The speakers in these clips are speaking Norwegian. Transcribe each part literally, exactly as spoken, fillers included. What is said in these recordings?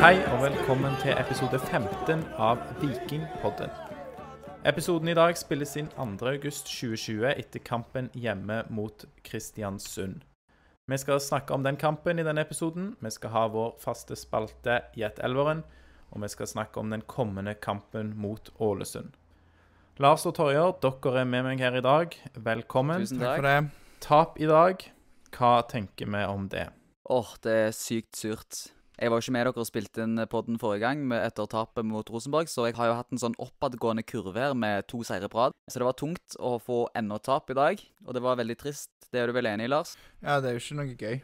Hei og velkommen til episode femten av Vikingpodden. Episoden i dag spilles inn andre august tjue tjue etter kampen hjemme mot Kristiansund. Vi skal snakke om den kampen i denne episoden, vi skal ha vår faste spalte Gjett Elveren, og vi skal snakke om den kommende kampen mot Ålesund. Lars og Torjer, dere er med meg her i dag. Velkommen. Tusen takk. Takk for det. Tap i dag, hva tenker vi om det? Åh, det er sykt surt. Jeg var jo ikke med dere og spilte inn podden forrige gang med etter tapet mot Rosenborg, så jeg har jo hatt en sånn oppadgående kurve her med to seire på rad. Så det var tungt å få enda tap i dag, og det var veldig trist. Det er du vel enig i, Lars? Ja, det er jo ikke noe gøy.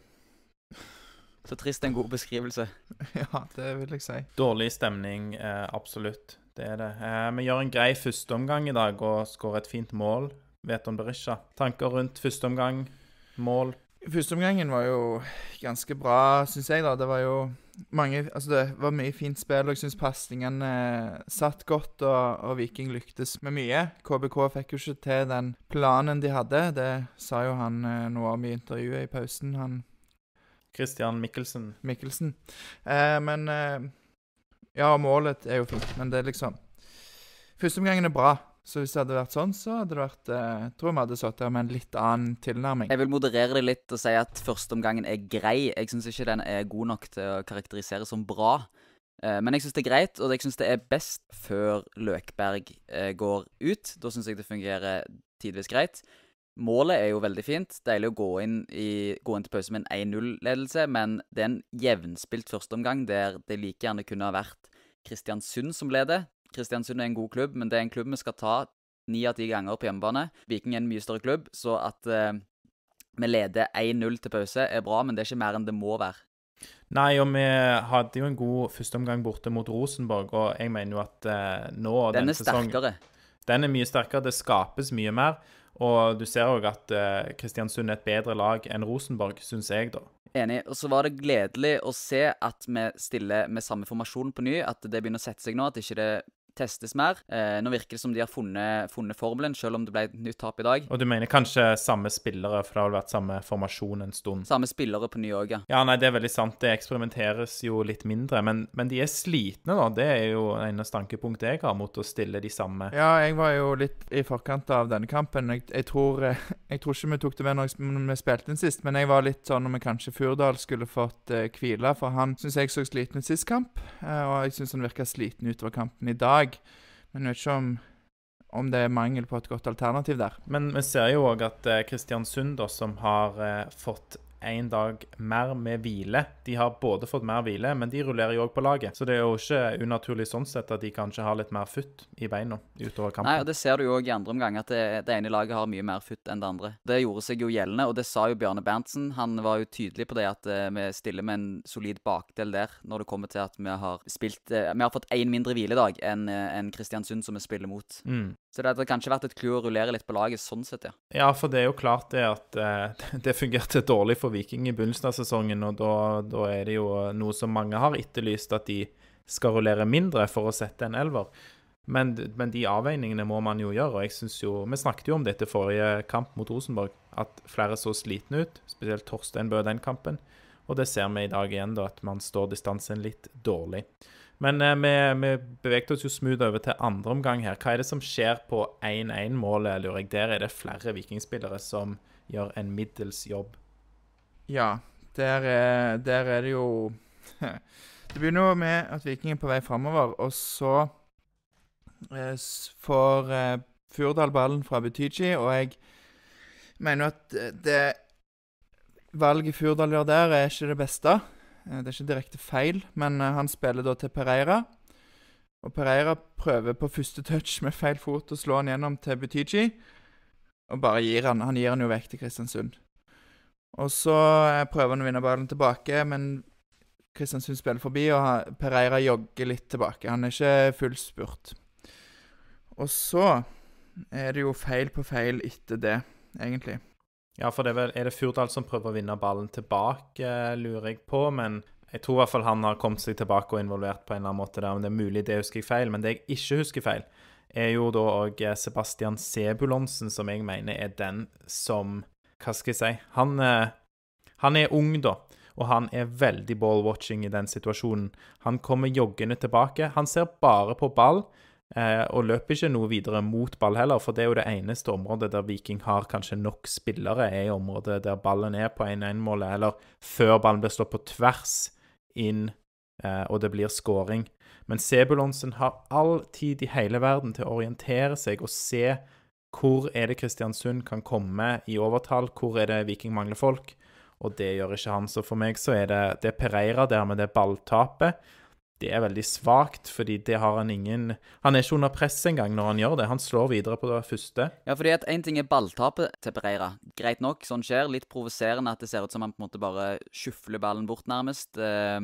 Så trist er en god beskrivelse. Ja, det vil jeg si. Dårlig stemning, eh, absolutt. Det er det. Eh, vi gjør en grei første omgang i dag og skårer et fint mål. Vet om Berisha. Tanker rundt første omgang, mål? Første omgangen var jo ganske bra, synes jeg da. Det var jo mange, altså det var mye fint spill, og jeg synes passningen eh, satt godt, og, og Viking lyktes med mye. K B K fikk jo ikke til den planen de hadde. Det sa jo han eh, noe om i intervjuet i pausen, han Christian Mikkelsen. Mikkelsen. Eh, men eh, ja, målet er jo fint, men det er liksom første omgangen er bra. Så hvis det hadde vært sånn, så hadde det vært eh, jeg tror vi hadde satt der med en litt annen tilnærming. Jeg vil moderere det litt og si at førsteomgangen er grei. Jeg synes ikke den er god nok til å karakterisere som bra. Eh, men jeg synes det er greit, og jeg synes det er best før Løkberg eh, går ut. Da synes jeg det fungerer tidvis greit. Målet er jo veldig fint. Deilig å gå inn, i, gå inn til pause med en en null-ledelse, men det er en jevnspilt førsteomgang der det like gjerne kunne ha vært Kristiansund som leder. Kristiansund er en god klubb, men det er en klubb vi skal ta ni av ti ganger på hjemmebane. Viking er en mye større klubb, så at eh, vi leder en null til pause er bra, men det er ikke mer enn det må være. Nei, og vi hadde jo en god første omgang borte mot Rosenborg, og jeg mener jo at eh, nå... Den er sterkere. Den er mye sterkere, det skapes mye mer, og du ser også at eh, Kristiansund er et bedre lag enn Rosenborg, synes jeg da. Enig, og så var det gledelig å se at vi stiller med samme formasjon på ny, at det begynner å sette seg nå, at ikke det testes mer. Eh, nå virker det som de har funnet, funnet formelen, selv om det ble et nytt tap i dag. Og du mener kanskje samme spillere, for det har vært samme formasjon en stund? Samme spillere på ny også, ja. Ja, nei, det er veldig sant. Det eksperimenteres jo litt mindre, men, men de er slitne da. Det er jo en av stankepunktene jeg har mot å stille de samme. Ja, jeg var jo litt i forkant av denne kampen. Jeg, jeg, tror, jeg tror ikke vi tok det med når vi spilte den sist, men jeg var litt sånn om vi kanskje Furdal skulle fått uh, hvile, for han synes jeg så sliten ut sist kamp, uh, og jeg synes han virket sliten utover kampen i dag. Men jeg vet ikke om, om det er mangel på et godt alternativ der. Men vi ser jo også at eh, Kristiansund, da, som har eh, fått en dag mer med hvile, de har både fått mer hvile, men de rullerer jo også på laget. Så det er jo ikke unaturlig sånn sett at de kanskje har litt mer futt i beina utover kampen. Nei, og det ser du jo også i andre omgang, at det, det ene laget har mye mer futt enn det andre. Det gjorde seg jo gjeldende, og det sa jo Bjarne Berntsen. Han var jo tydelig på det at uh, vi stiller med en solid bakdel der, når det kommer til at vi har spilt, uh, vi har fått en mindre hviledag enn uh, en Kristiansund som vi spiller mot. Mm. Så det hadde kanskje vært et klu å rullere litt på laget sånn sett, ja. Ja, for det er jo klart det at uh, det fungerte dårlig for Viking i begynnelsen av sesongen, og da, da er det jo noe som mange har etterlyst, at de skal rullere mindre for å sette en elver. Men, men de avveiningene må man jo gjøre, og jeg synes jo, vi snakket jo om dette forrige kamp mot Rosenborg, at flere så slitne ut, spesielt Torstein Bø den kampen, og det ser vi i dag igjen da, at man står distansen litt dårlig. Men eh, vi, vi beveget oss jo smooth over til andre omgang her. Hva er det som skjer på en en-målet, lurer jeg? Der er det flere vikingspillere som gjør en middels jobb. Ja, der er, der er det jo... Det begynner jo med at Viking er på vei fremover, og så eh, får eh, Furdal ballen fra Butichi, og jeg mener at det valget Furdal gjør der er ikke det beste. Det er ikke direkte feil, men han spiller da til Pereira. Og Pereira prøver på første touch med feil fot å slå han gjennom til Butichi. Og bare gir han. Han gir han jo vekk til Kristiansund. Og så prøver han å vinne ballen tilbake, men Kristiansund spiller forbi, og Pereira jogger litt tilbake. Han er ikke full spurt. Og så er det jo feil på feil etter det, egentlig. Ja, for det er, vel, er det Furdal som prøver å vinne ballen tilbake, lurer jeg på, men jeg tror i hvert fall han har kommet seg tilbake og involvert på en eller annen måte der, men det er mulig det husker jeg feil, men det jeg ikke husker feil, er jo da også Sebastian Sebulonsen, som jeg mener er den som, hva skal jeg si, han, han er ung da, og han er veldig ball-watching i den situasjonen. Han kommer joggende tilbake. Han ser bare på ball, eh, og løper ikke noe videre mot ball heller, for det er jo det eneste området der Viking har kanskje nok spillere, er i området der ballen er på en en målet, eller før ballen blir slått på tvers inn, eh, og det blir scoring. Men Sebulonsen har all tid i hele verden til å orientere seg og se hvor er det Kristiansund kan komme i overtall, hvor er det Viking mangler folk, og det gjør ikke han. Så for meg så er det, det Pereira der med det balltapet, det er veldig svagt, fordi det har han ingen... Han er ikke under press engang når han gjør det. Han slår videre på det første. Ja, fordi at en ting er balltapet til Pereira. Greit nok, sånn skjer. Litt provoserende at det ser ut som han på en måte bare skjufler ballen bort nærmest.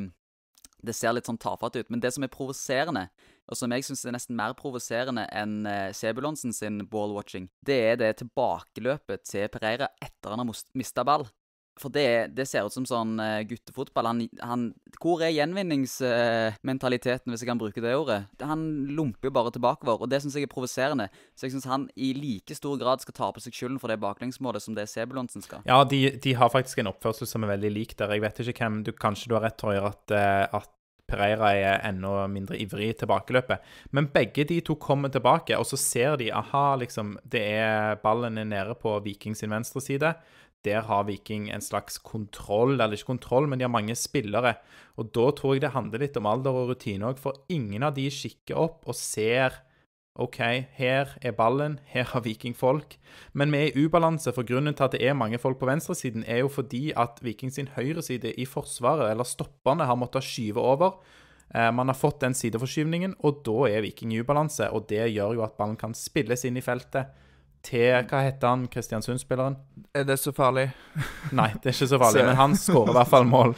Det ser litt sånn tafatt ut. Men det som er provoserende, og som jeg synes er nesten mer provoserende enn Sebulonsen sin ball-watching, det er det tilbakeløpet til Pereira etter han har mistet ball. For det, det ser ut som sånn uh, guttefotball. Han, han, hvor er gjenvinningsmentaliteten, uh, hvis jeg kan bruke det ordet? Han lumper jo bare tilbakeover, og det synes jeg er provoserende. Så jeg synes han i like stor grad skal ta på seg skylden for det baklengsmålet som det Sebulonsen skal. Ja, de, de har faktisk en oppførsel som er veldig lik der. Jeg vet ikke hvem, du, kanskje du har rett, Troyer, at, uh, at Pereira er enda mindre ivrig i tilbakeløpet. Men begge de to kommer tilbake, og så ser de, aha, liksom, det er ballen er nede på Viking sin venstre side. Der har Viking en slags kontroll, eller ikke kontroll, men de har mange spillere. Og da tror jeg det handler litt om alder og rutine også, for ingen av de kikker opp og ser, ok, her er ballen, her har Viking folk. Men vi er i ubalanse, for grunnen til at det er mange folk på venstresiden er jo fordi at Viking sin høyreside i forsvaret, eller stopperne, har måttet skyve over. Eh, man har fått den sideforskyvningen, og da er Viking i ubalanse, og det gjør jo at ballen kan spilles inn i feltet. Til, hva heter han, Kristiansund-spilleren? Er det så farlig? Nei, det er ikke så farlig, så... men han skårer i hvert fall mål.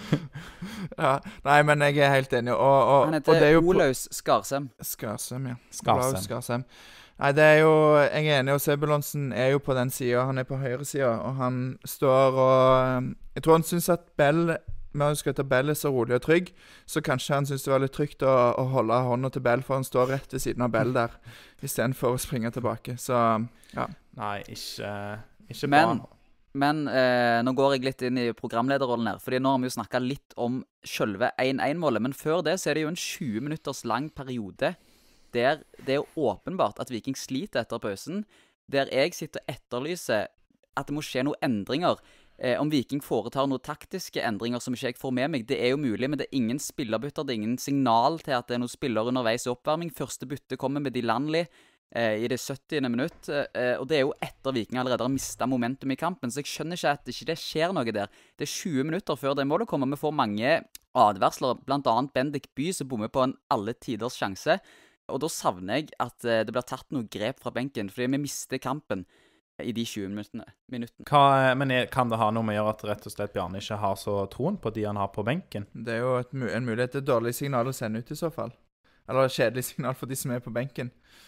Ja, nei, men jeg er helt enig. Og, og, han heter og det er jo Olaus Skarsem. Skarsem, ja. Skarsem. Olaus Skarsem. Nei, det er jo, jeg er enig, og Sebulonsen er jo på den siden, han er på høyre siden, og han står og, jeg tror han synes at Bell, med å skal ta Bell så rolig og trygg, så kanskje han synes det var litt trygt å, å holde hånda til Bell, for han står rett ved siden av Bell der, i stedet for å springe tilbake, så ja. Nei, ikke, ikke men, bra. Men eh, nå går jeg litt inn i programlederrollen her, fordi nå har vi jo snakket litt om selve en en-målet, men før det så er det jo en tjue minutters lang periode, der det er jo åpenbart at Viking sliter etter pausen, der jeg sitter og etterlyser at det må skje noen endringer. Eh, om Viking foretar noen taktiske endringer som ikke jeg får med meg, det er jo mulig, men det er ingen spillerbytter, det er ingen signal til at det er noen spillere underveis i oppvarming. Første bytte kommer med Dilanli eh, i det syttiende minutt, eh, og det er jo etter Viking allerede har mistet momentum i kampen, så jeg skjønner ikke at ikke det skjer noe der. Det er tjue minutter før det målet kommer, vi får mange advarsler, blant annet Bendik By, som bommer på en alle tiders sjanse, og da savner jeg at eh, det blir tatt noe grep fra benken, fordi vi mister kampen i de tjue minuttene. Hva, men er, kan det ha noe med å gjøre at rett og slett Bjarne ikke har så troen på de han har på benken? Det er jo et, en mulighet til et dårlig signal å sende ut i så fall. Eller et kjedelig signal for de som er på benken.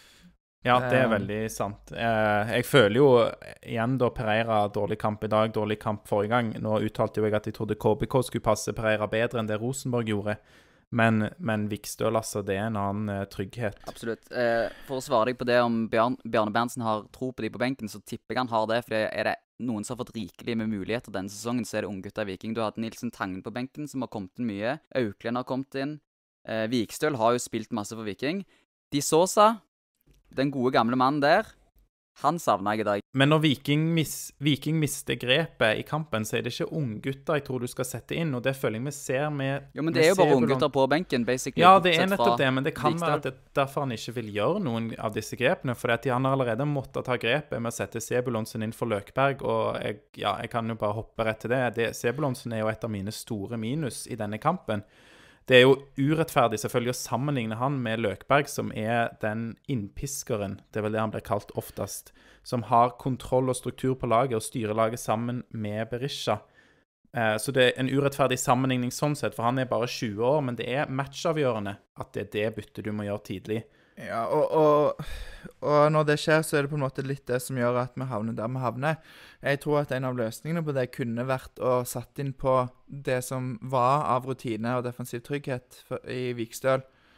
Ja, det er veldig sant. Jeg føler jo igjen da Pereira dårlig kamp i dag, dårlig kamp forrige gang. Nå uttalte jo jeg at jeg trodde K B K skulle passe Pereira bedre enn det Rosenborg gjorde. Men, men Vikstøl, altså, det er en annen uh, trygghet. Absolutt. Eh, for å svare deg på det om Bjarne, Bjarne Berntsen har tro på de på benken, så tipper jeg han har det, for er det noen som har fått rikelig med muligheter denne sesongen, så er det unggutta i Viking. Du har hatt Nilsen Tangen på benken, som har kommet inn mye. Auklend har kommet inn. Eh, Vikstøl har jo spilt masse for Viking. De Sosa, den gode gamle mannen der, han savner jeg i dag. Men når Viking, mis, Viking mister grepet i kampen, så er det ikke unggutter jeg tror du skal sette inn, og det føler jeg vi ser med... Jo, men det er jo bare unggutter på benken, basically. Ja, det er nettopp det, men det kan være at det derfor han ikke vil gjøre noen av disse grepene, fordi at han har allerede måttet ta grepet med å sette Sebulonsen inn for Løkberg, og jeg, ja, jeg kan jo bare hoppe rett til det. det Sebulonsen er jo et av mine store minus i denne kampen. Det er jo urettferdig selvfølgelig å sammenligne han med Løkberg, som er den innpiskeren, det er vel det han blir kalt oftest, som har kontroll og struktur på laget og styrer laget sammen med Berisha. Eh, så det er en urettferdig sammenligning sånn sett, for han er bare tjue år, men det er matchavgjørende at det er det byttet du må gjøre tidlig. Ja, og, og, og når det skjer, så er det på en måte litt det som gjør at vi havner der vi havner. Jeg tror at en av løsningene på det kunne vært å satt inn på det som var av rutine og defensiv trygghet for, i Vikstøl.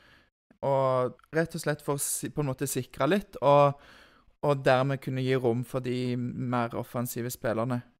Og rett og slett for å på en måte sikre litt, og, og dermed kunne gi rom for de mer offensive spillerne.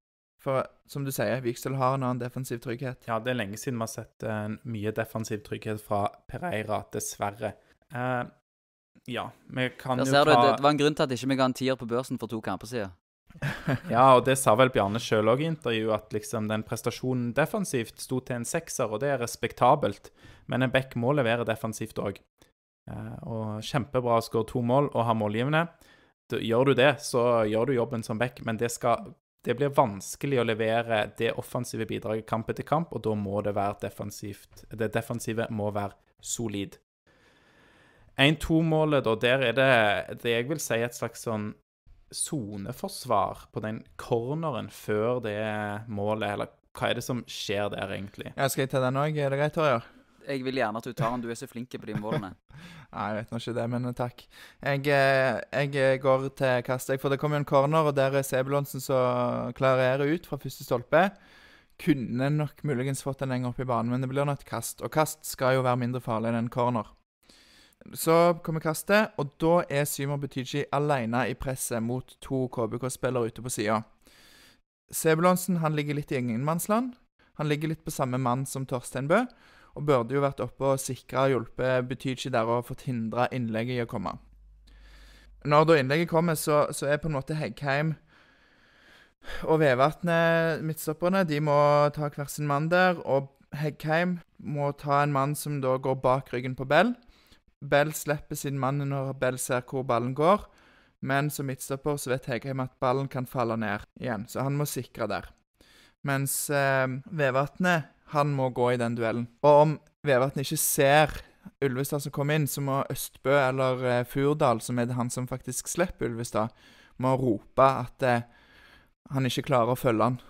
For som du sier, Viksel har en annen defensiv trygghet. Ja, det er lenge siden vi har sett uh, mye defensiv trygghet fra Pereira, dessverre. Uh, ja, vi kan Der jo ser ta... du, det var en grunn til at ikke vi ga en tier på børsen for to kamper siden. Ja, og det sa vel Bjarne selv også i intervjuet, at liksom den prestasjonen defensivt sto til en sekser, og det er respektabelt. Men en bekk må levere defensivt også. Uh, og kjempebra å skåre to mål og ha målgivende. Da, gjør du det, så gjør du jobben som bekk, men det, skal, det blir vanskelig å levere det offensive bidraget kamp etter kamp, og da må det være defensivt. Det defensive må være solid. en to målet da, der er det, det jeg vil si et slags sånn soneforsvar på den corneren før det målet, eller hva er det som skjer der egentlig? Ja, skal jeg ta den også? Er det greit, Torjer? Jeg vil gjerne at du tar den, du er så flink på de målene. Nei, jeg vet nå ikke det, men takk. Jeg, jeg går til kastet, for det kommer jo en corner, og der er Sebulonsen som klarerer ut fra første stolpe. Kunne nok muligens fått den lenger opp i banen, men det blir nok et kast. Og kast skal jo være mindre farlig enn en corner. Så kommer kastet, og da er Symer Butici alene i presset mot to K B K-spillere ute på siden. Sebulonsen, han ligger litt i engelmannsland. Han ligger litt på samme mann som Torstein Bø, og burde jo vært oppe og sikret og hjulpet Butici der og fått hindret innlegget i å komme. Når da innlegget kommer, så, så er på en måte Heggheim og Vevatnet, midtstopperne, de må ta hver sin mann der, og Heggheim må ta en mann som da går bak ryggen på Bell. Bell slipper sin mann når Bell ser hvor ballen går, men som midtstopper så vet Heggheim at ballen kan falle ned igjen, så han må sikre der. Mens eh, Vevatnet, han må gå i den duellen. Og om Vevatnet ikke ser Ulvestad som kommer inn, så må Østbø eller eh, Furdal, som er han som faktisk slipper Ulvestad, må rope at eh, han ikke klarer å følge han.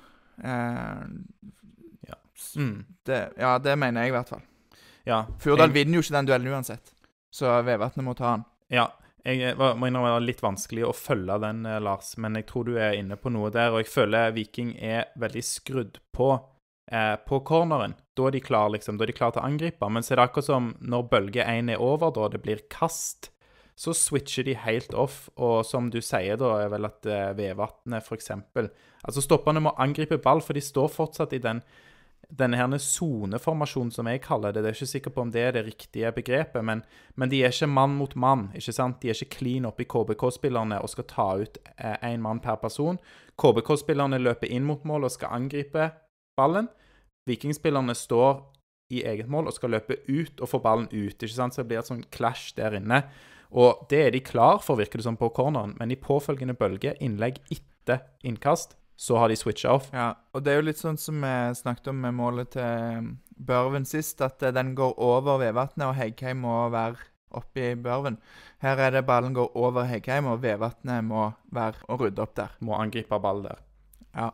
Eh, ja. Mm. Det, ja, det mener jeg i hvert fall. Ja, Furdal jeg... vinner jo ikke den duellen uansett. Så Vevatnet må ta han. Ja, jeg var, må innrømme det var litt vanskelig å følge den, Lars, men jeg tror du er inne på noe der, og jeg føler Viking er veldig skrudd på eh, på corneren. Da er de klar, liksom, da er de klar til å angripe, men så er det akkurat som når bølge én er over, da det blir kast, så switcher de helt off, og som du sier da, er vel at eh, Vevatnet for eksempel, altså stopperne må angripe ball, for de står fortsatt i den denne her zoneformasjonen som jeg kaller det. Det er ikke sikker på om det er det riktige begrepet, men, men de er ikke mann mot mann, ikke sant? De er ikke clean opp i K B K-spillerne og skal ta ut eh, en mann per person. K B K-spillerne løper inn mot mål og skal angripe ballen. Vikingspillerne står i eget mål og skal løpe ut og få ballen ut, ikke sant? Så det blir et sånn clash der inne. Og det er de klar for, virker det som på corneren, men i påfølgende bølge, innlegg etter innkast, så har de switchet off. Ja, og det er jo litt sånn som vi snakket om med målet til Børven sist, at den går over Vevatnet, og Heggheim må være oppe i Børven. Her er det ballen går over Heggheim, og Vevatnet må være og rydde opp der. Må angripe ball der. Ja.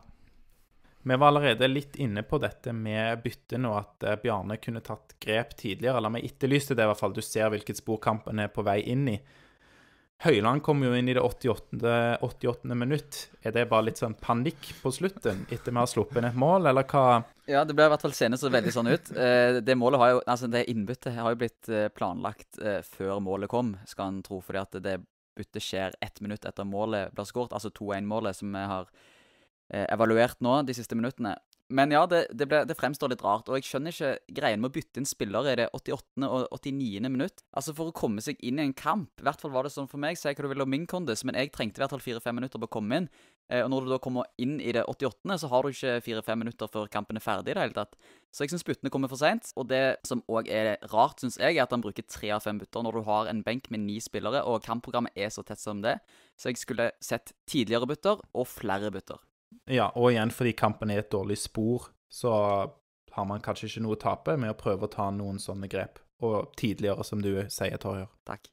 Vi var allerede litt inne på dette med bytte nå, at uh, Bjarne kunne tatt grep tidligere, eller vi etterlyste det i hvert fall. Du ser hvilket spor kampen er på vei inn i. Høyland kom jo inn i det åttiåttende minutt. Er det bare litt sånn panikk på slutten, etter vi har sluppet et mål, eller hva? Ja, det ble i hvert fall senest så veldig sånn ut. Eh, det målet har jo, altså det innbyttet har jo blitt eh, planlagt eh, før målet kom, skal en tro, fordi at det byttet skjer ett minutt etter målet blir skåret, altså to en-målet som vi har eh, evaluert nå de siste minuttene. Men ja, det, det, ble, det fremstår litt rart, og jeg skjønner ikke greien med å bytte inn spillere i det åttiåttende og åttiniende minutt. Altså for å komme seg inn i en kamp, i hvert fall var det sånn for meg, sier hva du vil om min kondis, men jeg trengte i hvert fall fire-fem minutter på å komme inn. Eh, og når du da kommer inn i det åttiåttende, så har du ikke fire-fem minutter før kampen er ferdig i det hele tatt. Så jeg synes byttene kommer for sent, og det som også er rart, synes jeg, er at han bruker tre av fem bytter når du har en benk med ni spillere, og kampprogrammet er så tett som det. Så jeg skulle sett tidligere bytter og flere bytter. Ja, og igjen fordi kampen er et dårlig spor, så har man kanskje ikke noe å tape med å prøve å ta noen sånne grep. Og tidligere, som du sier, Torjer. Takk.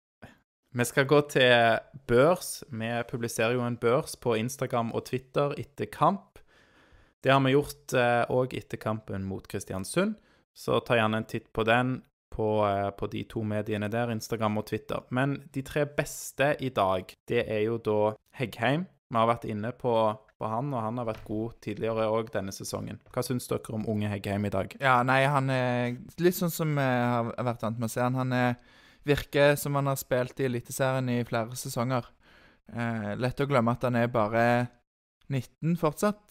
Vi skal gå til børs. Vi publiserer jo en børs på Instagram og Twitter etter kamp. Det har vi gjort også etter kampen mot Kristiansund, så ta gjerne en titt på den på, på de to mediene der, Instagram og Twitter. Men de tre beste i dag, det er jo da Heggheim. Vi har vært inne på, på han, og han har vært god tidligere også denne sesongen. Hva synes dere om unge Heggheim i dag? Ja, nei, han er litt sånn som jeg har vært vant med å se han. Han er, virker som han har spilt i Eliteserien i flere sesonger. Eh, lett å glemme at han er bare nitten fortsatt.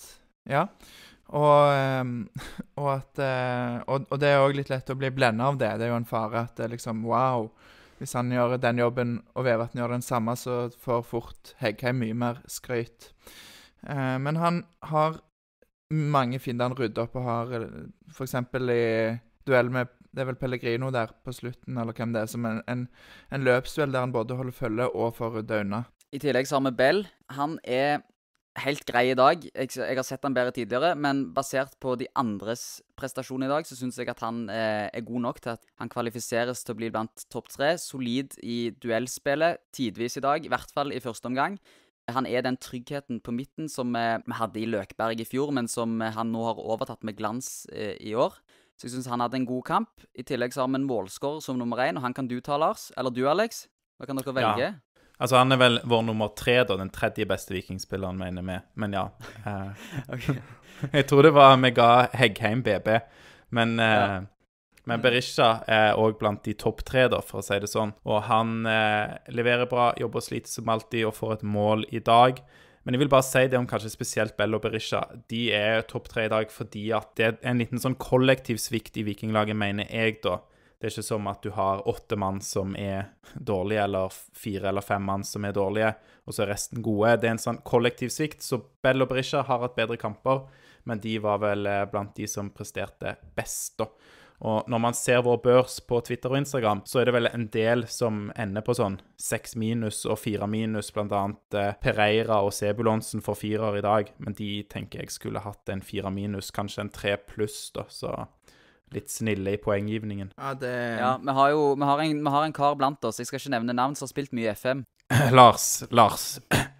Ja, og, ehm, og, at, eh, og, og det er også litt lett å bli blendet av det. Det er jo en fare at det er liksom, wow, hvis han gjør den jobben, og Vevatn gjør den samme, så får fort Heggheim mye mer skryt. Eh, men han har mange fine han rydder opp, og har eh, for eksempel i duell med, det er vel Pellegrino der på slutten, eller hvem det er, som en, en, en løpsduell der han både holder følge og får rydde unna. I tillegg så har vi Bell. Han er helt grei i dag. Jeg, jeg har sett han bedre tidligere, men basert på de andres prestasjon i dag, så synes jeg at han eh, er god nok til at han kvalifiseres til å bli blant topp tre. Solid i duellspillet, tidvis i dag, i hvert fall i første omgang. Han er den tryggheten på midten som eh, vi hadde i Løkberg i fjor, men som eh, han nå har overtatt med glans eh, i år. Så jeg synes han hadde en god kamp. I tillegg så har vi en målskår som nummer én, og han kan du ta, Lars. Eller du, Alex. Hva kan dere velge? Ja. Altså, han er vel vår nummer tre, da, den tredje beste vikingspilleren, mener vi. Men ja. Eh, Okay. jeg tror det var vi ga Heggheim B B. Men, eh, Ja. men Berisha er også blant de topp tre, da, for å si det sånn. Og han eh, leverer bra, jobber og sliter som alltid, og får et mål i dag. Men jeg vil bare si det om kanskje spesielt Bell og Berisha. De er topp tre i dag fordi at det er en liten sånn kollektiv svikt i vikinglaget, mener jeg da. Det er ikke som at du har åtte mann som er dårlige, eller fire eller fem mann som er dårlige, og så er resten gode. Det er en sånn kollektiv svikt, så Bell og Berisha har hatt bedre kamper, men de var vel blant de som presterte best da. Og når man ser vår børs på Twitter og Instagram, så er det vel en del som ender på sånn seks minus og fire minus, blant annet eh, Pereira og Sebulonsen for firer i dag, men de tenker jeg skulle hatt en fire minus, kanskje en tre pluss da, så litt snille i poenggivningen. Ja, det... Ja, vi har jo vi har en, vi har en kar blant oss. Jeg skal ikke nevne navn, som har spilt mye F M. Lars, Lars.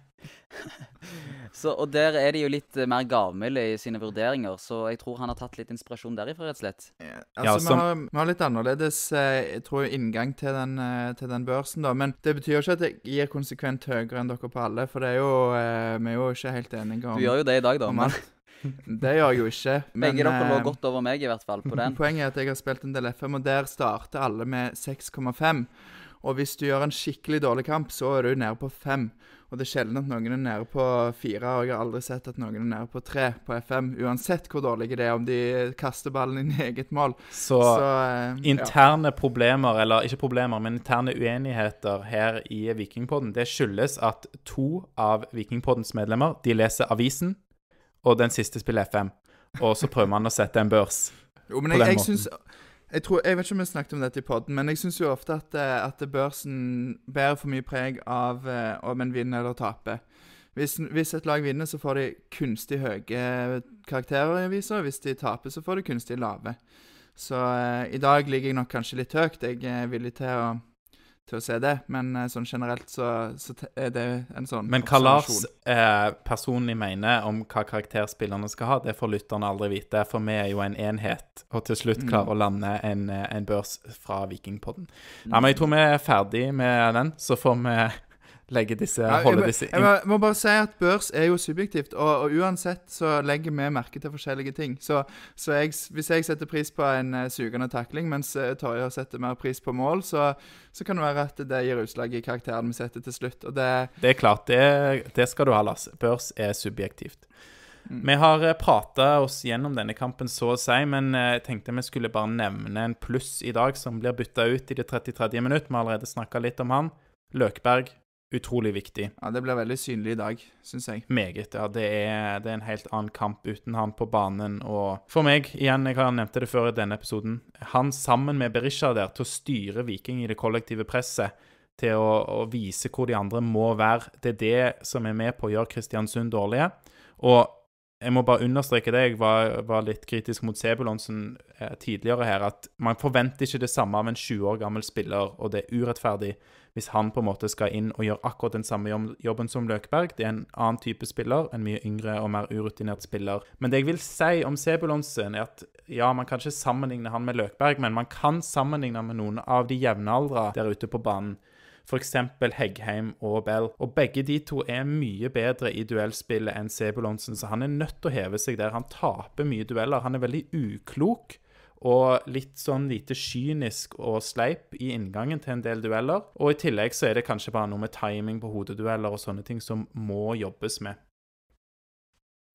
Så, og der er de jo litt eh, mer gavmilde i sine vurderinger, så jeg tror han har tatt litt inspirasjon derifra, rett og slett. Ja, Ja, altså, som- vi, har, vi har litt annerledes eh, jeg tror, inngang til den, eh, til den børsen, da. Men det betyr jo ikke at jeg gir konsekvent høyere enn dere på alle, for det er jo, eh, vi er jo ikke helt enige om, Du gjør jo det i dag, da. om Men alt. Det gjør jeg jo ikke. Men begge dere lå eh, godt over meg, i hvert fall, på den. poenget er at jeg har spilt en del F M, og der starter alle med seks komma fem. Og hvis du gjør en skikkelig dårlig kamp, så er du nede på fem. Og det er sjelden at noen er nede på fire, og jeg har aldri sett at noen er nede på tre på F M, uansett hvor dårlige det er, om de kaster ballen inn i eget mål. Så, Så, eh, interne problemer, eller ikke problemer, men interne uenigheter her i Vikingpodden, det skyldes at to av Vikingpoddens medlemmer, de leser avisen, og den siste spiller F M. Og så prøver man å sette en børs. Jo, men på jeg, den jeg måten. synes... Jeg, tror, jeg vet ikke om vi snakket om dette i podden, men jeg synes jo ofte at, eh, at børsen bærer for mye preg av eh, om en vinner eller taper. Hvis, hvis et lag vinner, så får de kunstig høye karakterer i avisa, og hvis de taper, så får de kunstig lave. Så eh, i dag ligger jeg nok kanskje litt høyt. Jeg er villig til å, til å se det, men eh, sånn generelt så, så te- er det en sånn Men hva Lars observasjon. eh, personlig mener om hva karakterspillerne skal ha, det får lytterne aldri vite, for vi er jo en enhet, og til slutt Mm. klarer å lande en, eh, en børs fra Vikingpodden. Ja, men jeg tror vi er ferdig med den, så får vi legge disse, Ja, jeg, holde må- disse jeg inn. må, må bare si at børs er jo subjektivt, og, og uansett så legger vi merke til forskjellige ting. Så, så jeg, hvis jeg setter pris på en uh, sugende takling, mens uh, Torje setter mer pris på mål, så, så kan det være at det gir utslag i karakteren vi setter til slutt. Og det, Det er klart, det, det skal du ha, Lars. Børs er subjektivt. Mm. Vi har pratet oss gjennom denne kampen så å si, men eh, jeg tenkte vi skulle bare nevne en pluss i dag som blir byttet ut i det trettietredje minutt. Vi har allerede snakket litt om han. Løkberg, utrolig viktig. ja, det blir veldig synlig i dag, synes jeg. Meget, ja. Det er, det er en helt annen kamp uten han på banen. Og for meg, igjen, jeg har nevnt det før i denne episoden, han sammen med Berisha der til å styre Viking i det kollektive presset, til å, å vise hvor de andre må være. Det er det som er med på å gjøre Kristiansund dårlige. Og jeg må bare understreke det, jeg var, var litt kritisk mot Sebulonsen eh, tidligere her, at man forventer ikke det samme av en tjue år gammel spiller, og det er urettferdig hvis han på en måte skal inn og gjøre akkurat den samme jobben som Løkberg. Det er en annen type spiller, en mye yngre og mer urutinert spiller. Men det jeg vil si om Sebulonsen er at ja, man kan ikke sammenligne han med Løkberg, men man kan sammenligne med noen av de jevnaldra der ute på banen. For eksempel Heggheim og Bell. Og begge de to er mye bedre i duellspillet enn Sebulonsen, så han er nødt til å heve seg der. Han taper mye dueller. Han er veldig uklok og litt sånn lite kynisk og sleip i inngangen til en del dueller. Og i tillegg så er det kanskje bare noe med timing på hodedueller og sånne ting som må jobbes med.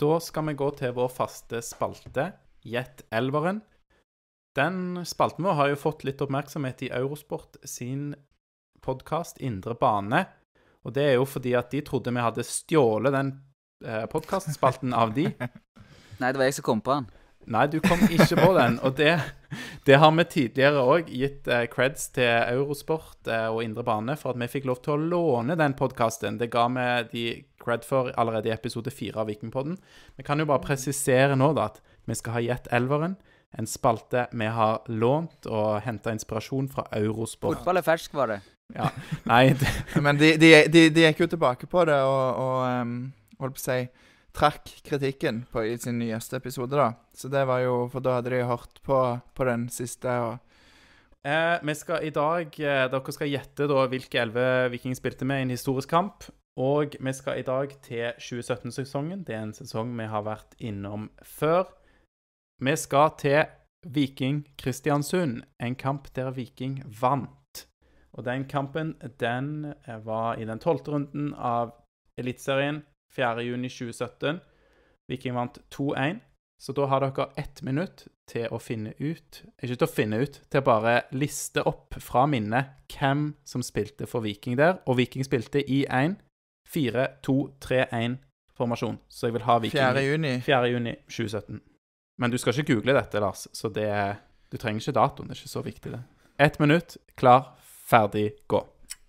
da skal vi gå til vår faste spalte, Gjett Elveren. Den spalten vår har jo fått litt oppmerksomhet i Eurosport sin podcast Indre Bane. Og det er jo fordi at de trodde vi hadde stjålet den eh, podcastspalten av de. Nei, det var jeg som kom på den. Nei, du kom ikke på den, og det, det har vi tidligere også gitt eh, creds til Eurosport eh, og Indre Bane for at vi fikk lov til å låne den podcasten. Det ga vi de cred for allerede i episode fire av Vikingpodden. Vi kan jo bare presisere nå da at vi skal ha Gjett Elveren, en spalte vi har lånt og hentet inspirasjon fra Eurosport. Fotball er fersk, var det. Ja, nei, det, Men de, de, de, de gikk jo tilbake på det og, og um, holdt på å si, trakk kritikken på i sin nyeste episode da. Så det var jo, for da hadde de hørt på, på den siste. Og... Eh, vi skal i dag, eh, dere skal gjette da hvilke elleve Viking spilte med i en historisk kamp. Og vi skal i dag til tjue sytten-sesongen. Det er en sesong vi har vært innom før. Vi skal til Viking Kristiansund, en kamp der Viking vant. Og den kampen, den var i den tolvte runden av Elitserien, fjerde juni tjue sytten. Viking vant to én, så da har dere ett minutt til å finne ut, ikke til å finne ut, til å bare liste opp fra minnet hvem som spilte for Viking der. Og Viking spilte i en fire to tre én formasjon, så jeg vil ha Viking fjerde juni. fjerde juni tjue sytten. Men du skal ikke google dette, Lars, så det, du trenger ikke datoen, det er ikke så viktig det. Ett minutt, klar, ferdig, gå.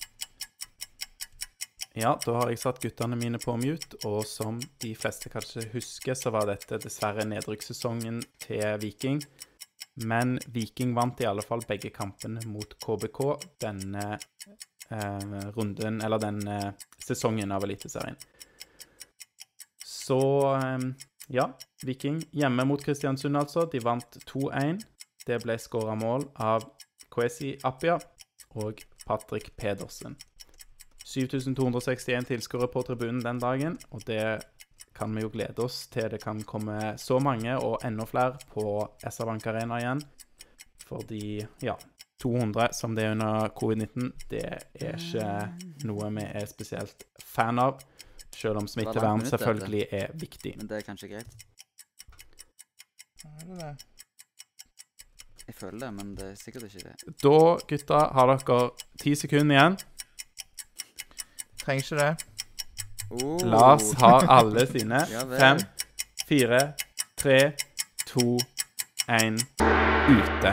Ja, da har jeg satt guttene mine på mute, og som de fleste kanskje husker, så var dette dessverre nedrykkssesongen til Viking. Men Viking vant i alle fall begge kampene mot K B K denne eh, runden, eller denne sesongen av Eliteserien. Så, eh, ja, Viking hjemme mot Kristiansund altså, de vant to én. Det ble skåret mål av Kwesi Appiah og Patrick Pedersen. syv tusen to hundre sekstien tilskuere på tribunen den dagen, og det kan vi jo glede oss til. Det kan komme så mange og enda flere på S R Bank Arena igjen. Fordi, ja, to hundre som det er under covid nitten, det er ikke noe vi er spesielt fan av, selv om smittevern selvfølgelig er viktig. Men det er kanskje greit. Er det det? Jeg føler det, men det er sikkert ikke det. Da, gutta, har dere ti sekunder igjen. Trenger ikke det. Oh. Lars har alle sine. Ja, vel. Fem, fire, tre, to, én. Ute.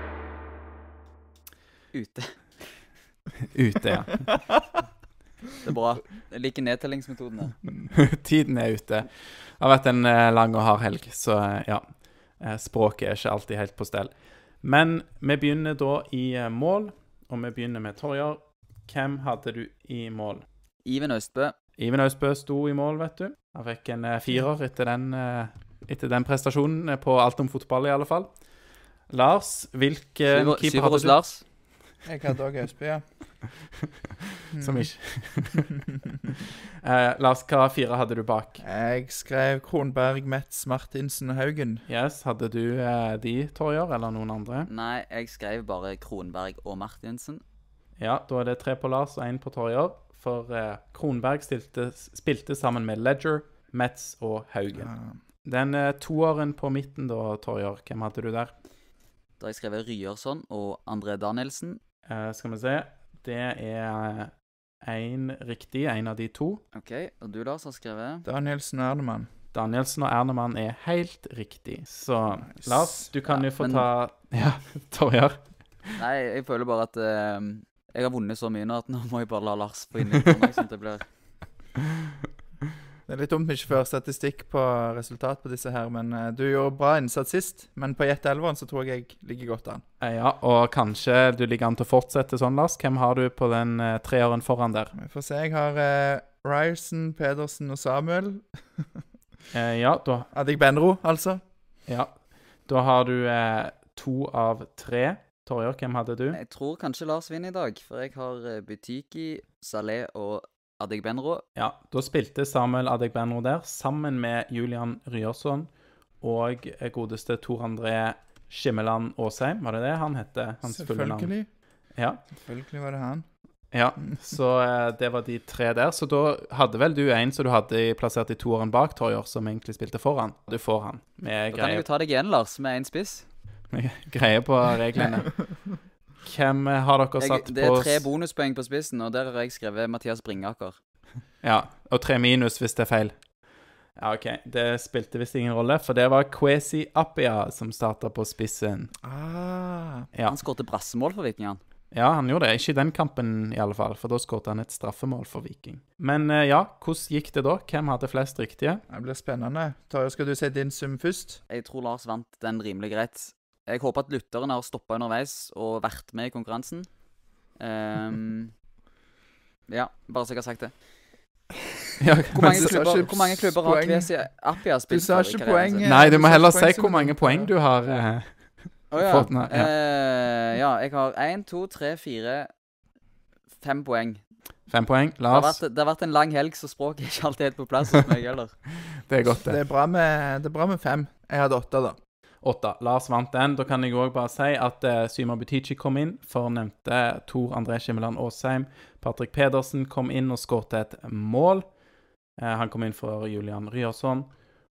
Ute. Ute, ja. Det er bra. Jeg liker nedtellingsmetoden her. Tiden er ute. Det har vært en eh, lang og hard helg, så eh, ja. Eh, Språket er ikke alltid helt på stell. Men vi begynner da i eh, mål, og vi begynner med Torjar. Hvem hadde du i mål? Iven Østbø. Iven Østbø sto i mål, vet du. Han fikk en eh, firer etter den, eh, etter den prestasjonen eh, på Alt om fotball i alle fall. Lars, hvilken Syver, keeper syver hadde hos du? Lars. Jeg hadde også Østby, ja. Som ikke. eh, Lars, hva fire hadde du bak? Jeg skrev Kronberg, Metz, Martinsen og Haugen. Yes, hadde du eh, de, Torjar, eller noen andre? Nei, jeg skrev bare Kronberg og Martinsen. Ja, da er det tre på Lars og en på Torjar. For eh, Kronberg stilte, spilte sammen med Ledger, Metz og Haugen. Ja. Den eh, toåren på midten da, Torjar, hvem hadde du der? Da har jeg skrevet Ryerson og André Danielsen. Eh, skal vi se. Det er en riktig, en av de to. Ok, og du Lars har skrevet? Danielsen og Ernemann. Danielsen og Ernemann er helt riktig. Så Nice. Lars, du kan Ja, jo få men- ta... Ja, Torjar. Nei, jeg føler bare at eh, jeg har vunnet så mye nå at nå må jeg bare la Lars få inn i meg, sånn at det blir... Det er litt dumt vi ikke fører statistikk på resultat på disse her, men eh, du gjorde bra innsats sist. Men på Gjett Elveren så tror jeg jeg ligger godt an. Eh, Ja, og kanskje du ligger an til å fortsette sånn, Lars. Hvem har du på den eh, treåren foran der? Vi får se, jeg har eh, Ryerson, Pedersen og Samuel. Eh, ja, da, Adik Benro, altså. ja, da har du eh, to av tre. Torjar, hvem hadde du? Jeg tror kanskje Lars vinner i dag, for jeg har eh, Butiki, Saleh og Adegbenro. Ja, da spilte Samuel Adegbenro der, sammen med Julian Ryerson og eh, godeste Tor André Skimmeland Åsheim. Var det det han hette? Hans fulle navn. Selvfølgelig. Ja, Selvfølgelig var det han. Ja, så eh, det var de tre der. Så da hadde vel du en som du hadde plassert i toeren bak, Torjer, som egentlig spilte foran. Du får han. Med Da kan jeg jo ta deg igjen, Lars, med en spiss. Greie på reglene. Hvem har dere Jeg, satt på... det er tre bonuspoeng på spissen, og der har jeg skrevet Mathias Bringaker. Ja, og tre minus hvis det er feil. Ja, ok. Det spilte visst ingen rolle, for det var Kwesi Appiah som startet på spissen. Ah. Ja. Han skårte brassemål for Vikingene. Ja, han gjorde det. Ikke i den kampen i alle fall, for da skårte han et straffemål for Viking. Men eh, ja, hvordan gikk det da? Hvem hadde flest riktige? Det blir spennende. Torjer, skal du si din sum først? Jeg tror Lars vant den rimelig greit. Jeg håper at lytteren har stoppet underveis og vært med i konkurransen. Um, ja, bare så jeg har sagt det. Ja, Hvor mange du sa klubber, ikke hvor mange klubber har poeng. Kwesi Appiah Du spilt sa for i ikke karrieren sin? poeng. Nei, du må Du sa heller poeng si som hvor du mange vant. poeng du har eh, Å ja. fått nå. Ja. Eh, ja, jeg har én, to, tre, fire, fem poeng. Fem poeng. Det har, Lars, vært, det har vært en lang helg, så språket er ikke alltid helt på plass hos meg heller. det er godt Det det. er bra med, det er bra med fem. Jeg hadde åtte, da. Åtta. Lars vant den. Da kan jeg også bare si at uh, Syma Butici kom inn, for nevnte Tor André Skimmeland Åsheim. Patrick Pedersen kom inn og skårte et mål. Uh, han kom inn for Julian Ryerson.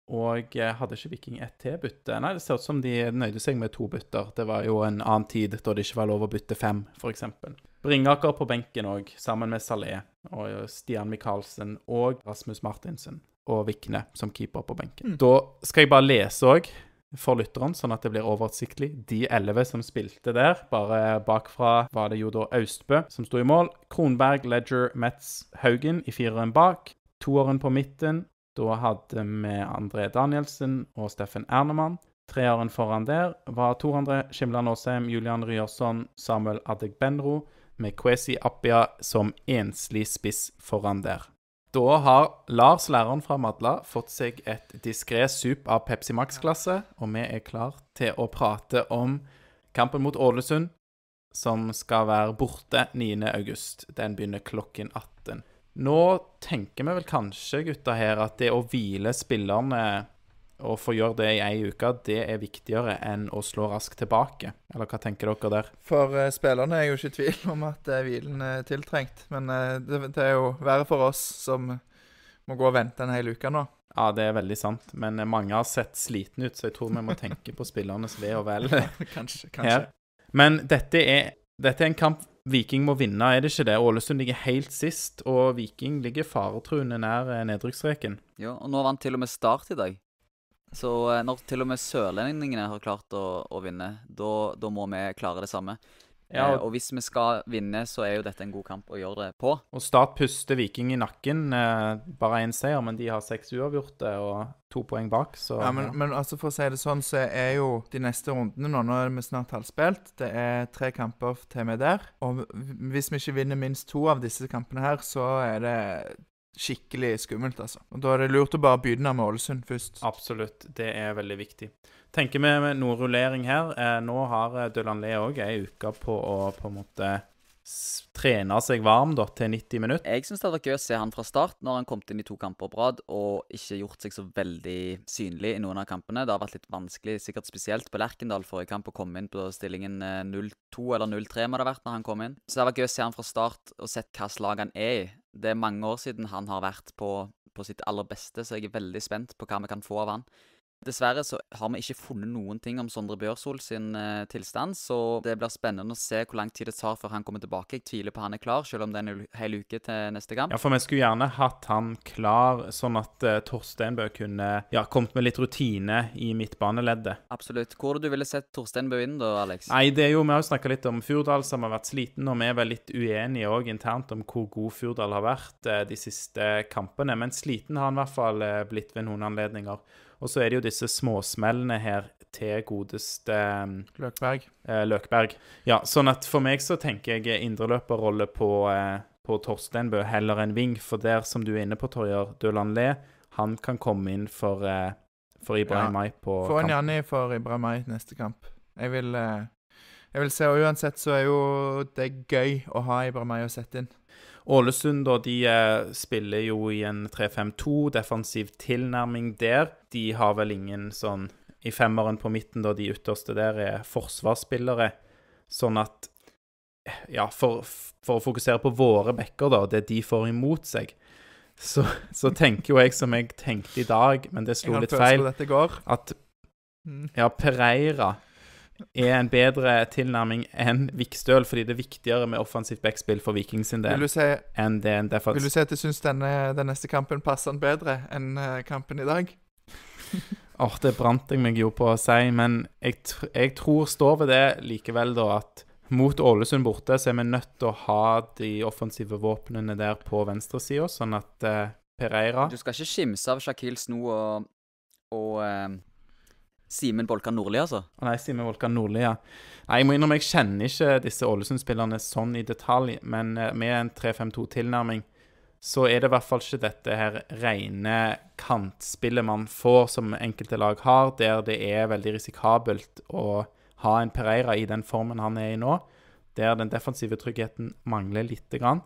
Og uh, hadde ikke Viking ett til bytte? Nei, det ser ut som de nøyde seg med to bytter. Det var jo en annen tid da det ikke var lov å bytte fem, for eksempel. Bringaker på benken òg, sammen med Salé og Stian Michaelsen og Rasmus Martinsen. Og Vikne som keeper på benken. Mm. Da skal jeg bare lese òg for lytteren, sånn at det blir oversiktlig. De elleve som spilte der, bare bakfra var det jo da Austbø som sto i mål. Kronberg, Ledger, Metz, Haugen i fireren bak. Toeren på midten. Da hadde vi André Danielsen og Steffen Ernemann. Treeren foran der var Tor André Skimmeland Åsheim, Julian Ryerson, Samuel Adegbenro, med Kwesi Appiah som enslig spiss foran der. Da har Lars, læreren fra Madla, fått seg et diskret sup av Pepsi Max-klasse, og vi er klar til å prate om kampen mot Ålesund, som skal være borte niende august. Den begynner klokken atten. Nå tenker vi vel kanskje, gutter her, at det å hvile spillerne og få gjøre det i ei uke, det er viktigere enn å slå raskt tilbake. Eller hva tenker dere der? For uh, spillerne er jeg jo ikke i tvil om at uh, hvilen er tiltrengt. Men uh, det, det er jo verre for oss som må gå og vente en hel uke nå. Ja, det er veldig sant. Men uh, mange har sett sliten ut, så jeg tror vi må tenke på spillernes ve og vel. kanskje, kanskje. Her. Men dette er, dette er en kamp Viking må vinne, er det ikke det? Ålesund ligger helt sist, og Viking ligger faretruende nær uh, nedrykksstreken. Jo, og nå vant til og med Start i dag. Så eh, når til og med sørlendingene har klart å, å vinne, da, da må vi klare det samme. Ja, eh, og- og hvis vi skal vinne, så er jo dette en god kamp å gjøre det på. Og Start puster Viking i nakken. Eh, bare én seier, men de har seks uavgjorte og to poeng bak. Så, Ja, men, men altså for å si det sånn, så er jo de neste rundene nå, nå er vi snart halvspilt. Det er tre kamper til vi er der. Og hvis vi ikke vinner minst to av disse kampene her, så er det skikkelig skummelt, altså. Og da er det lurt å bare begynne med Ålesund først. Absolutt, det er veldig viktig. Tenker vi med noe rullering her. Eh, nå har eh, Delanlé òg ei uke på å på en måte s trene seg varm da, til nitti minutter. Jeg synes det hadde vært gøy å se han fra start når han kom inn i to kamper på rad og ikke gjort seg så veldig synlig i noen av kampene. Det har vært litt vanskelig, sikkert spesielt på Lerkendal forrige kamp, å komme inn på stillingen eh, null to eller null tre må det ha vært når han kom inn. Så det hadde vært gøy å se han fra start og sett hva slag han er i. Det er mange år siden han har vært på, på sitt aller beste, så jeg er veldig spent på hva vi kan få av han. Dessverre så har vi ikke funnet noen ting om Sondre Bjørsol sin eh, tilstand, så det blir spennende å se hvor lang tid det tar før han kommer tilbake. Jeg tviler på han er klar, selv om det er en hel uke til neste kamp. Ja, for vi skulle gjerne hatt han klar, sånn at uh, Torsteinbø kunne ja, kommet med litt rutine i midtbaneleddet. Absolutt. Hvor er det du ville sett Torsteinbø inn da, Alex? Nei, det er jo, vi har jo snakket litt om Furdal som har vært sliten, og vi er vel litt uenige også internt om hvor god Furdal har vært uh, de siste kampene, men sliten har han i hvert fall uh, blitt ved noen anledninger. Og så er det jo disse småsmellene her til godeste um, Løkberg. uh, Løkberg. Ja, sånn at for meg så tenker jeg indreløperrolle på, uh, på Torsteinbø heller enn Ving, for der som du er inne på, Torjer, Delanlé, han kan komme inn for, uh, for Ibrahim Mai på Få en kamp. Janni for Ibrahim Mai neste kamp. Jeg vil, eh, jeg vil se, og uansett så er jo det gøy å ha Ibrahim Mai å sette inn. Ålesund da, de eh, spiller jo i en tre fem to, defensiv tilnærming der. De har vel ingen sånn, i femmeren på midten da, de ytterste der er forsvarsspillere. Sånn at ja, for, for å fokusere på våre bekker da, det de får imot seg, så, så tenker jo jeg som jeg tenkte i dag, men det slo litt feil, dette går. at ja, Pereira er en bedre tilnærming enn Vikstøl, fordi det er viktigere med offensivt backspill for Viking sin del vil du si, enn det en defensiv. Vil du si at du synes denne, den neste kampen passer den bedre enn uh, kampen i dag? Åh, oh, det brant jeg meg jo på å si, men jeg, tr jeg tror står ved det likevel da, at mot Ålesund borte, så er vi nødt til å ha de offensive våpnene der på venstre siden, sånn at uh, Pereira... Du skal ikke skimse av Shakil Sno og, og uh, Simen Bolkan Nordli, altså? Nei, Simen Bolkan Nordli, ja. Nei, jeg må innrømme, jeg kjenner ikke disse Ålesund-spillerne sånn i detalj, men uh, med en tre fem to-tilnærming, så er det i hvert fall ikke dette her rene kantspillet man får som enkelte lag har, der det er veldig risikabelt å ha en Pereira i den formen han er i nå, der den defensive tryggheten mangler litt grann.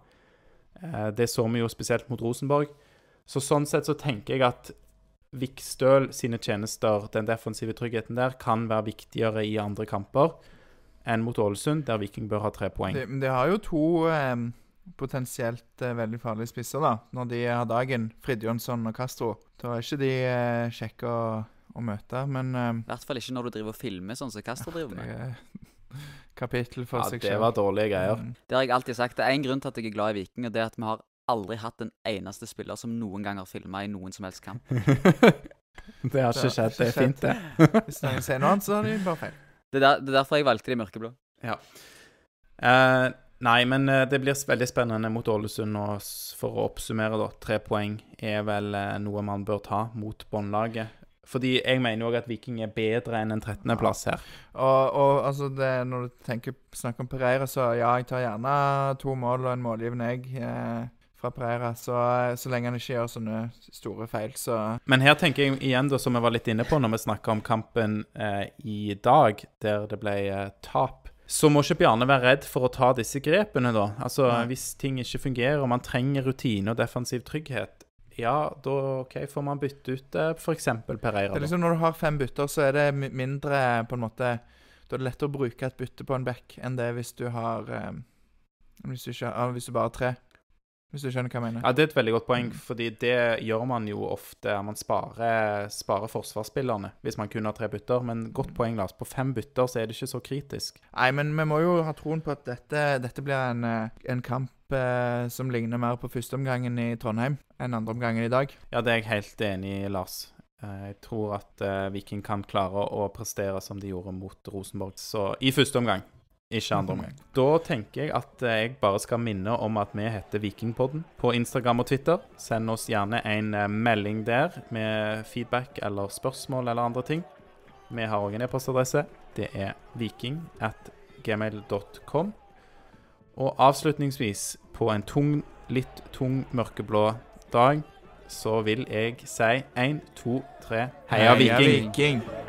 Det så vi jo spesielt mot Rosenborg. Så sånn sett så tenker jeg at Vikstøl sine tjenester, den defensive tryggheten der, kan være viktigere i andre kamper enn mot Ålesund, der Viking bør ha tre poeng. De, de har jo to... Um potensielt eh, veldig farlige spisser da, når de har dagen, Fridjonsson og Castro. Da er ikke de eh, kjekke å, å møte, men... Eh, I hvert fall ikke når du driver og filmer sånn som Castro driver med. Det er kapittel for ja, seg selv. Ja, det var dårlige greier. Mm. Det har jeg alltid sagt. Det er en grunn til at jeg er glad i Viking, og det er at vi har aldri hatt en eneste spiller som noen gang har filmet i noen som helst kamp. Det har ikke skjedd, det er fint det. Hvis noen sier noe annet, så har de bare feil. Det er, der, det er derfor jeg valgte de mørkeblå. Ja. Eh... Nei, men uh, det blir veldig spennende mot Ålesund, og for å oppsummere da, tre poeng er vel uh, noe man bør ta mot båndlaget. Fordi jeg mener jo også at Viking er bedre enn en trettende plass her. Og, og altså, det, når du tenker, snakker om Pereira, så ja, jeg tar gjerne to mål og en målgivende egg eh, fra Pereira, så, så lenge han ikke gjør sånne store feil, så... Men her tenker jeg igjen da, som jeg var litt inne på når vi snakket om kampen eh, i dag, der det ble eh, tap, så må ikke Bjarne være redd for å ta disse grepene da. Altså, Nei. Hvis ting ikke fungerer, og man trenger rutine og defensiv trygghet, ja, da ok, får man bytte ut eh, for eksempel Pereira. Det er liksom, når du har fem bytter, så er det mindre, på en måte, da er det lettere å bruke et bytte på en back enn det hvis du har, eh, hvis, du ikke, ah, hvis du bare har tre. Hvis du skjønner hva jeg mener. Ja, det er et veldig godt poeng, fordi det gjør man jo ofte, man sparer, sparer forsvarsspillerne hvis man kun har tre bytter, men godt poeng, Lars. På fem bytter så er det ikke så kritisk. Nei, men vi må jo ha troen på at dette, dette blir en, en kamp eh, som ligner mer på første omgangen i Trondheim enn andre omgangen i dag. Ja, det er jeg helt enig i, Lars. Jeg tror at uh, Viking kan klare å prestere som de gjorde mot Rosenborg, så i første omgang. Ikke andre omgang. Da tenker jeg at jeg bare skal minne om at vi heter Vikingpodden på Instagram og Twitter. Send oss gjerne en melding der med feedback eller spørsmål eller andre ting. Vi har også en e-postadresse. Det er viking at gmail dot com. Og avslutningsvis på en tung, litt tung mørkeblå dag, så vil jeg si en, to, tre, heia Viking! Viking!